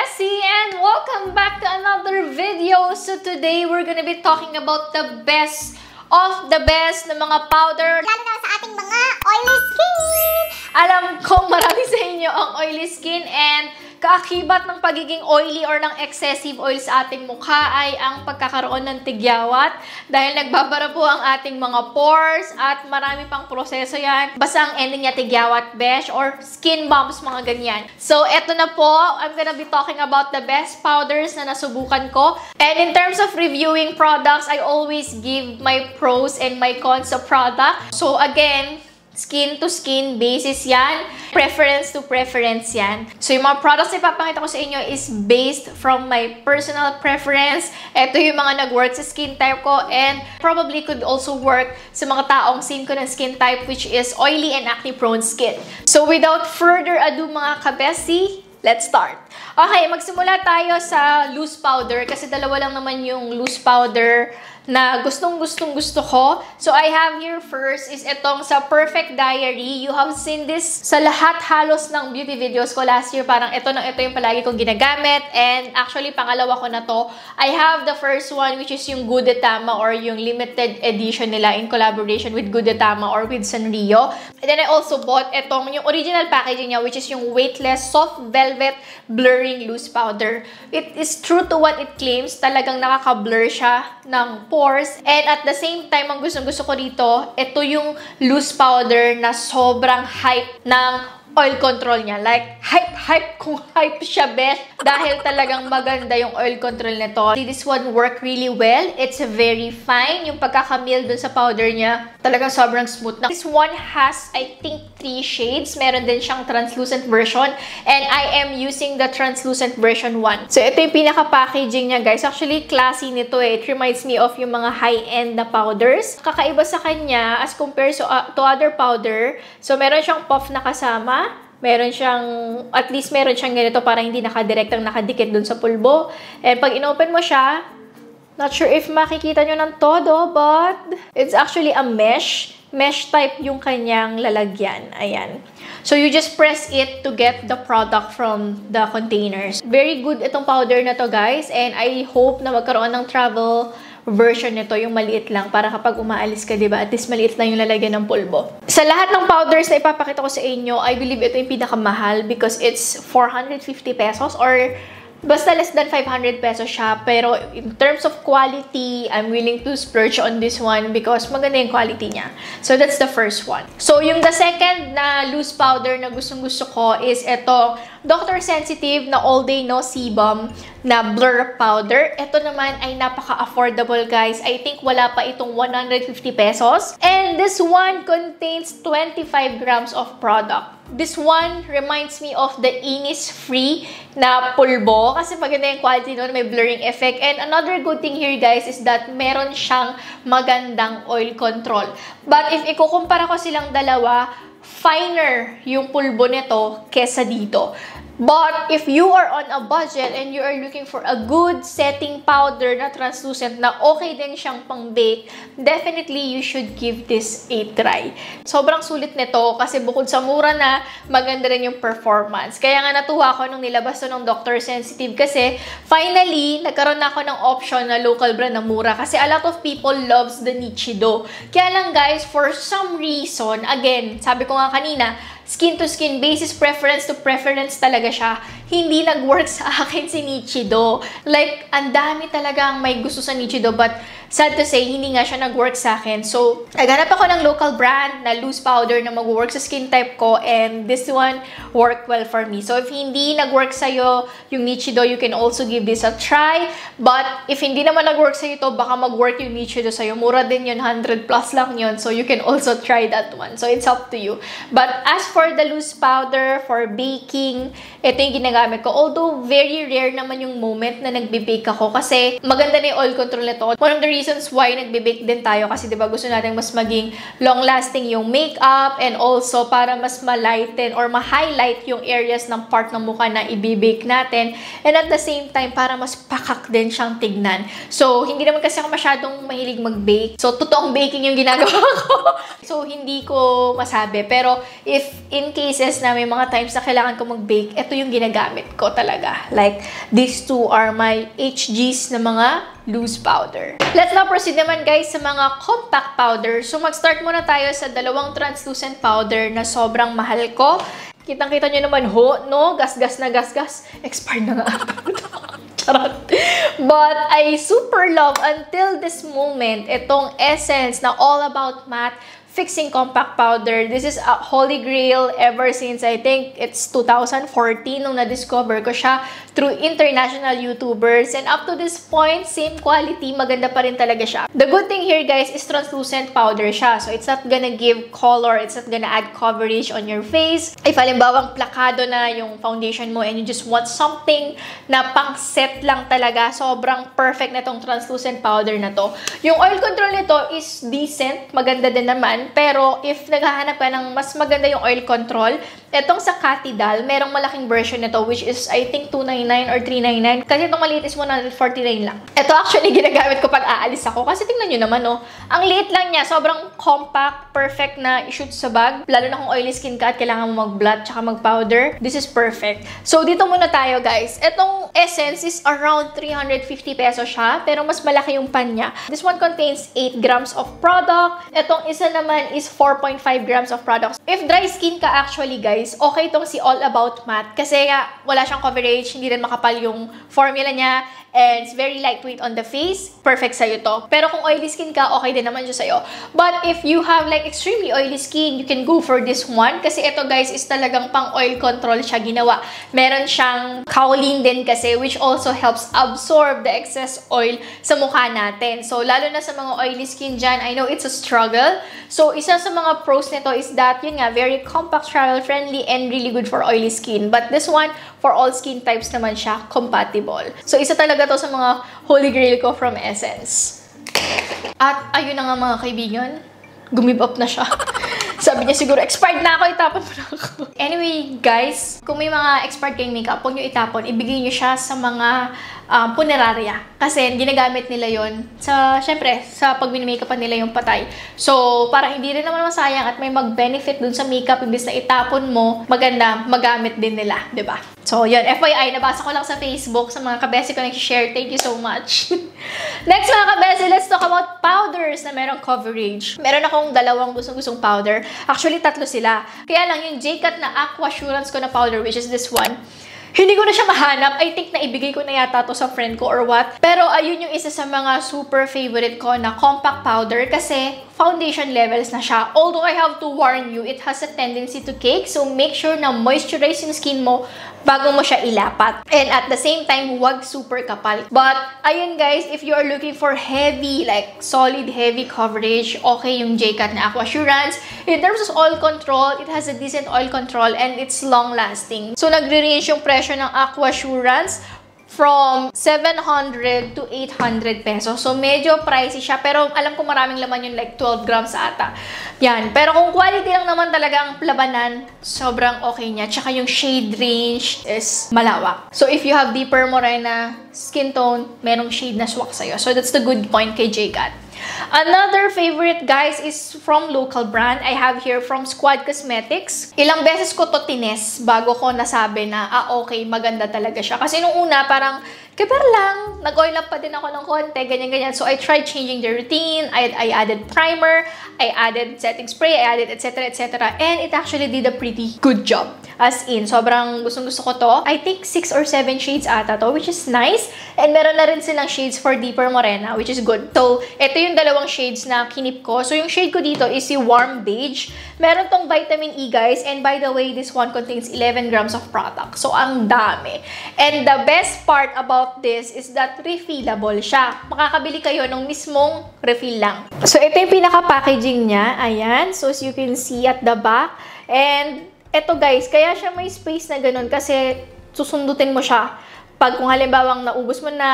Bessie, and welcome back to another video. So today we're gonna be talking about the best of the best na mga powder, lalo na sa ating mga oily skin. Alam kong marami sa inyo ang oily skin, and kaakibat ng pagiging oily or ng excessive oil sa ating mukha ay ang pagkakaroon ng tigyawat dahil nagbabara po ang ating mga pores at marami pang proseso yan. Basta ang ending niya tigyawat, besh, or skin bumps, mga ganyan. So, eto na po. I'm gonna be talking about the best powders na nasubukan ko. And in terms of reviewing products, I always give my pros and my cons of product. So, again, skin to skin basis yan. Preference to preference yan. So, yung mga products na ipapakita ko sa inyo is based from my personal preference. Ito yung mga nag-work sa skin type ko and probably could also work sa mga taong same ko ng skin type, which is oily and acne-prone skin. So, without further ado mga kabesi, let's start. Okay, magsimula tayo sa loose powder kasi dalawa lang naman yung loose powder na gustong gusto ko. So, I have here first is itong sa Perfect Diary. You have seen this sa lahat halos ng beauty videos ko last year. Parang ito yung palagi kong ginagamit. And actually, pangalawa ko na to. I have the first one, which is yung Gudetama or yung limited edition nila in collaboration with Gudetama or with Sanrio. And then I also bought itong yung original packaging niya, which is yung weightless soft velvet blurring loose powder. It is true to what it claims. Talagang nakaka-blur siya ng pores. And at the same time, ang gusto ko dito, ito yung loose powder na sobrang hype ng oil control niya. Like, hype kung hype siya, best. Dahil talagang maganda yung oil control nito. This one work really well. It's very fine. Yung pagkakamil dun sa powder niya, talagang sobrang smooth. Now, this one has, I think, 3 shades. Meron din siyang translucent version. And I am using the translucent version 1. So, ito yung pinaka-packaging niya, guys. Actually, classy nito eh. It reminds me of yung mga high-end na powders. Kakaiba sa kanya as compared to other powder. So, meron siyang puff na kasama. Meron siyang, at least meron siyang ganito para hindi nakadirektang nakadikit dun sa pulbo. And pag inopen mo siya, not sure if makikita nyo ng todo, but it's actually a mesh. Mesh type yung kanyang lalagyan. Ayan. So, you just press it to get the product from the containers. Very good itong powder na to, guys. And I hope na magkaroon ng travel version nito, yung maliit lang, para kapag umaalis ka, diba, at least maliit lang yung lalagyan ng pulbo. Sa lahat ng powders na ipapakita ko sa inyo, I believe ito yung pinakamahal because it's 450 pesos or basta less than 500 pesos siya. Pero in terms of quality, I'm willing to splurge on this one because maganda yung quality niya. So that's the first one. So yung the second na loose powder na gustong-gusto ko is ito, Dr. Sensitive na All Day No Sebum na blur powder. Ito naman ay napaka-affordable, guys. I think wala pa itong 150 pesos. And this one contains 25 grams of product. This one reminds me of the Innisfree na pulbo kasi maganda yung quality nun, may blurring effect. And another good thing here, guys, is that meron siyang magandang oil control. But if ikukumpara ko silang dalawa, finer yung pulbo nito kesa dito. But if you are on a budget and you are looking for a good setting powder na translucent na okay din siyang pang-bake, definitely you should give this a try. Sobrang sulit nito kasi bukod sa mura na, maganda rin yung performance. Kaya nga natuwa ko nung nilabas to ng Dr. Sensitive kasi finally, nagkaroon na ako ng option na local brand na mura kasi a lot of people loves the Nichido. Kaya lang, guys, for some reason, again, sabi ko nga kanina, skin to skin basis, preference to preference talaga siya. Hindi nag-work sa akin si Nichido. Like, ang dami talagang may gusto sa Nichido, but sad to say, hindi nga siya nag-work sa akin. So, naghanap ako ng local brand na loose powder na mag-work sa skin type ko, and this one worked well for me. So, if hindi nag-work sa'yo yung Nichido, you can also give this a try. But, if hindi naman nag-work sa'yo ito, baka mag-work yung Nichido sa'yo. Mura din yun, 100 plus lang yun. So, you can also try that one. So, it's up to you. But, as for the loose powder, for baking, ito yung ginagamit ko. Although, very rare naman yung moment na nagbe-bake ako kasi maganda na yung oil control nito. One of the reasons why nagbe-bake din tayo kasi 'di ba gusto natin mas maging long-lasting yung makeup and also para mas ma-lighten or ma-highlight yung areas ng part ng mukha na i-bake natin and at the same time para mas pakak din siyang tignan. So, hindi naman kasi ako masyadong mahilig mag-bake. So, totoong baking yung ginagawa ko. So, hindi ko masabi. Pero, if in cases na may mga times na kailangan ko mag-bake, ito yung ginagamit ko talaga. Like, these two are my HGs na mga loose powder. Let's now proceed naman guys sa mga compact powder. So, mag-start muna tayo sa dalawang translucent powder na sobrang mahal ko. Kitang-kita nyo naman, no? Gas-gas na gas-gas. Expired na nga. Charot. But I super love until this moment itong Essence na All About Matte Fixing Compact Powder. This is a holy grail ever since I think it's 2014 nung na-discover ko siya through international YouTubers. And up to this point, same quality, maganda pa rin talaga siya. The good thing here guys is translucent powder siya. So it's not gonna give color, it's not gonna add coverage on your face. If halimbawang plakado na yung foundation mo and you just want something na pang set lang talaga, sobrang perfect na tong translucent powder na to. Yung oil control nito is decent, maganda din naman. Pero if naghahanap ka ng mas maganda yung oil control, etong sa Catidal, merong malaking version nito which is I think $299 or $399. Kasi itong maliit is $149 lang. Ito actually ginagamit ko pag aalis ako. Kasi tingnan nyo naman, no? Ang liit lang niya. Sobrang compact, perfect na i-shoot sa bag. Lalo na kung oily skin ka at kailangan mo mag-blot tsaka mag-powder. This is perfect. So, dito muna tayo, guys. Etong Essence is around 350 pesos siya. Pero mas malaki yung pan niya. This one contains 8 grams of product. Etong isa naman is 4.5 grams of product. If dry skin ka actually, guys, okay itong si All About Matte. Kasi wala siyang coverage, hindi rin makapal yung formula niya. And it's very lightweight on the face. Perfect sa'yo to. Pero kung oily skin ka, okay din naman siya sa'yo. But if you have like extremely oily skin, you can go for this one. Kasi ito guys is talagang pang oil control siya ginawa. Meron siyang kaolin din kasi which also helps absorb the excess oil sa mukha natin. So lalo na sa mga oily skin dyan, I know it's a struggle. So isa sa mga pros nito is that yun nga, very compact, travel friendly, and really good for oily skin. But this one, for all skin types naman siya, compatible. So isa talaga to sa mga holy grail ko from Essence. At ayun na nga mga kaibigan, gumib up na siya. Sabi niya siguro, expired na ako, itapon mo na ako. Anyway, guys, kung may mga expired kayong makeup, huwag nyo itapon, ibigay nyo siya sa mga punerarya. Kasi ginagamit nila yon sa, syempre, sa pag mini-makeupan nila yung patay. So, para hindi rin naman masayang at may mag-benefit dun sa makeup, imbis na itapon mo, maganda, magamit din nila, ba diba? So, yun, FYI, nabasa ko lang sa Facebook, sa mga kabesi ko nag-share. Thank you so much. Next mga kabesi, let's talk about powders na merong coverage. Meron akong dalawang gustong-gustong powder. Actually, 3 sila. Kaya lang, yung J-Cut na Aquasurance ko na powder, which is this one, hindi ko na siya mahanap. I think naibigay ko na yata to sa friend ko or what. Pero ayun yung isa sa mga super favorite ko na compact powder kasi foundation levels na siya. Although I have to warn you, it has a tendency to cake. So make sure na moisturize yung skin mo bago mo siya ilapat. And at the same time, huwag super kapal. But ayun guys, if you are looking for heavy, like solid heavy coverage, okay yung J-Cut na Aquasurance. In terms of oil control, it has a decent oil control and it's long lasting. So nagre-range yung presyo ng Aquasurance from 700 to 800 pesos. So, medyo pricey siya. Pero, alam ko maraming laman yun, like 12 grams ata. Yan. Pero, kung quality lang naman talaga ang labanan, sobrang okay niya. Tsaka yung shade range is malawak. So, if you have deeper morena skin tone, merong shade na swak sa'yo. So, that's the good point kay J-Cut. Another favorite, guys, is from local brand. I have here from Squad Cosmetics. Ilang beses ko to tines bago ko nasabi na, okay, maganda talaga siya. Kasi nung una, parang, keper lang, nag-oil up pa din ako ng konti, ganyan-ganyan. So, I tried changing the routine. I added primer, I added setting spray, I added etc. etc. And it actually did a pretty good job. As in, sobrang gustong-gusto ko to. I think 6 or 7 shades ata to, which is nice. And meron na rin silang shades for deeper morena, which is good. So, ito yung dalawang shades na kinip ko. So, yung shade ko dito is yung warm beige. Meron tong vitamin E, guys. And by the way, this one contains 11 grams of product. So, ang dami. And the best part about this is that refillable siya. Makakabili kayo ng mismong refill lang. So, ito yung pinaka-packaging niya. Ayan. So, as you can see at the back. And, ito guys, kaya siya may space na ganun kasi susundutin mo siya. Pag kung halimbawang naubos mo na,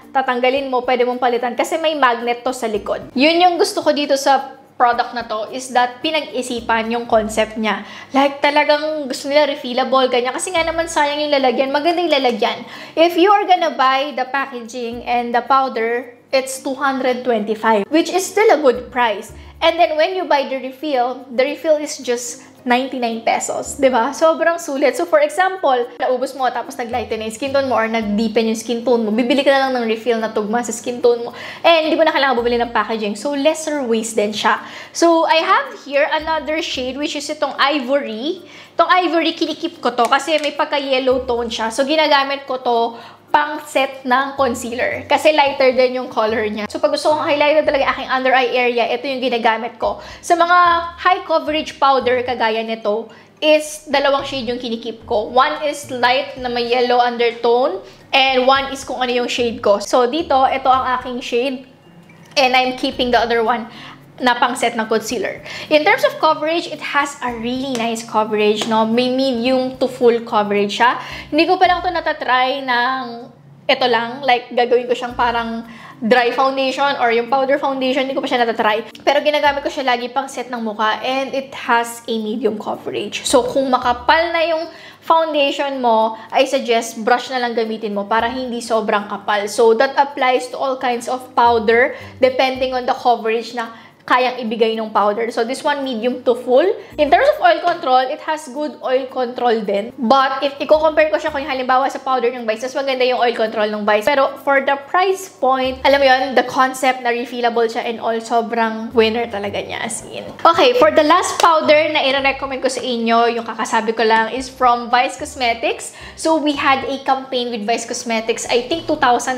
tatanggalin mo, pwede mong palitan kasi may magnet to sa likod. Yun yung gusto ko dito sa product na to is that pinag-isipan yung concept niya. Like, talagang gusto nila refillable, ganyan. Kasi nga naman sayang yung lalagyan. Maganda yung lalagyan. If you are gonna buy the packaging and the powder, it's $225, which is still a good price. And then when you buy the refill is just 99 pesos, diba? Sobrang sulit. So, for example, naubos mo tapos nag-lighten yung skin tone mo or nag-deepen yung skin tone mo, bibili ka na lang ng refill na tugma sa skin tone mo. And hindi mo na kailangan bumili ng packaging. So, lesser waste din siya. So, I have here another shade which is itong Ivory. Itong Ivory, kinikip ko to kasi may pagka-yellow tone siya. So, ginagamit ko to pang set ng concealer. Kasi lighter din yung color niya. So, pag gusto kong highlighter talaga aking under eye area, ito yung ginagamit ko. Sa mga high coverage powder, kagaya nito, is dalawang shade yung kinikip ko. One is light na may yellow undertone, and one is kung ano yung shade ko. So, dito, ito ang aking shade, and I'm keeping the other one na pang set ng concealer. In terms of coverage, it has a really nice coverage, no? May medium to full coverage siya. Hindi ko pa lang ito natatry ng ito lang. Like, gagawin ko siyang parang dry foundation or yung powder foundation. Hindi ko pa siya natatry. Pero ginagamit ko siya lagi pang set ng mukha and it has a medium coverage. So, kung makapal na yung foundation mo, I suggest brush na lang gamitin mo para hindi sobrang kapal. So, that applies to all kinds of powder depending on the coverage na kayang ibigay ng powder. So, this one, medium to full. In terms of oil control, it has good oil control din. But, if i-compare ko siya kung halimbawa sa powder ng Vice, mas maganda yung oil control ng Vice. Pero, for the price point, alam mo yun, the concept na refillable siya and all, sobrang winner talaga niya as in. Okay, for the last powder na i-recommend ko sa inyo, yung kakasabi ko lang, is from Vice Cosmetics. So, we had a campaign with Vice Cosmetics, I think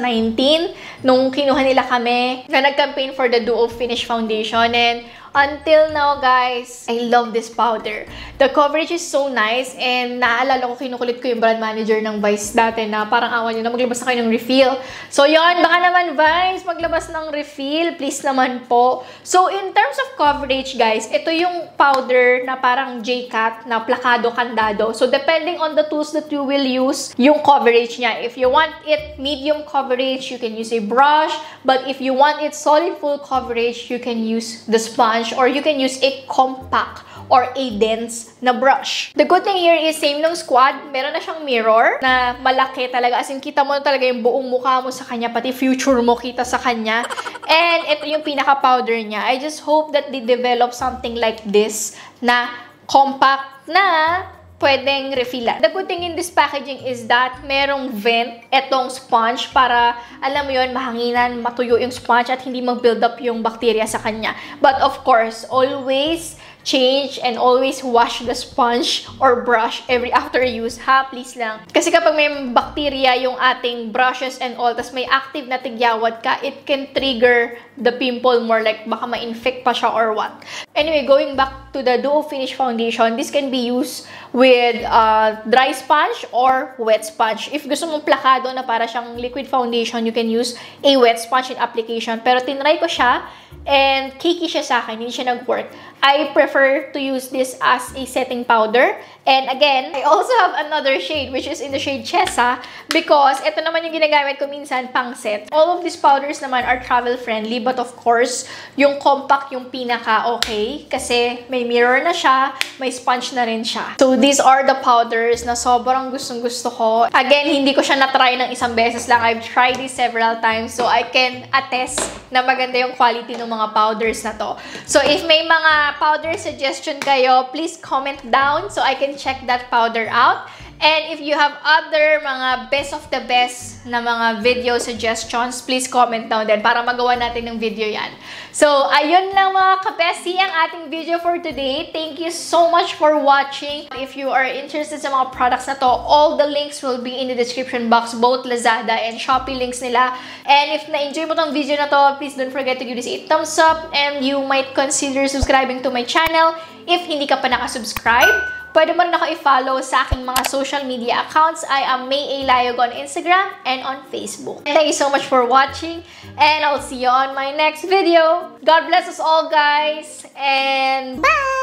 2019, nung kinuha nila kami, na nag-campaign for the Duo Finish Foundation. And until now, guys, I love this powder. The coverage is so nice and naalala ko, kinukulit ko yung brand manager ng Vice dati na parang awan nyo na maglabas na kayo ng refill. So, yun, baka naman Vice, maglabas ng refill. Please naman po. So, in terms of coverage, guys, ito yung powder na parang J-Cat na plakado kandado. So, depending on the tools that you will use, yung coverage niya. If you want it medium coverage, you can use a brush. But if you want it solid full coverage, you can use the sponge or you can use a compact or a dense na brush. The good thing here is same ng squad, meron na siyang mirror na malaki talaga. As in, kita mo talaga yung buong mukha mo sa kanya, pati future mo kita sa kanya. And ito yung pinaka-powder niya. I just hope that they develop something like this na compact na pwedeng refillan. The good thing in this packaging is that merong vent etong sponge para, alam mo yun, mahanginan, matuyo yung sponge at hindi mag-build up yung bacteria sa kanya. But of course, always change and always wash the sponge or brush every after use, ha? Please lang. Kasi kapag may bacteria yung ating brushes and all, tas may active na tigyawat ka, it can trigger the pimple more, like baka ma-infect pa siya or what. Anyway, going back to the Duo Finish Foundation, this can be used with dry sponge or wet sponge. If gusto mong plakado na para siyang liquid foundation, you can use a wet sponge in application. Pero tinry ko siya and cakey siya sa akin, hindi siya nag-work. I prefer to use this as a setting powder. And again, I also have another shade which is in the shade Chesa because ito naman yung ginagamit ko minsan pang set. All of these powders naman are travel friendly, but of course, yung compact yung pinaka okay kasi may mirror na siya, may sponge na rin siya. So these are the powders na sobrang gustong-gusto ko. Again, hindi ko siya na-try ng isang beses lang. I've tried this several times so I can attest na maganda yung quality ng mga powders na to. So if may mga powder suggestion kayo, please comment down so I can check that powder out. And if you have other mga best of the best na mga video suggestions, please comment down din para magawa natin ng video yan. So, ayun lang mga kabesi ang ating video for today. Thank you so much for watching. If you are interested sa mga products na to, all the links will be in the description box, both Lazada and Shopee links nila. And if na-enjoy mo tong video na to, please don't forget to give this a thumbs up and you might consider subscribing to my channel if hindi ka pa nakasubscribe. Pwede mo rin ako i-follow sa aking mga social media accounts. I am May A. Layog on Instagram and on Facebook. Thank you so much for watching and I'll see you on my next video. God bless us all, guys, and bye!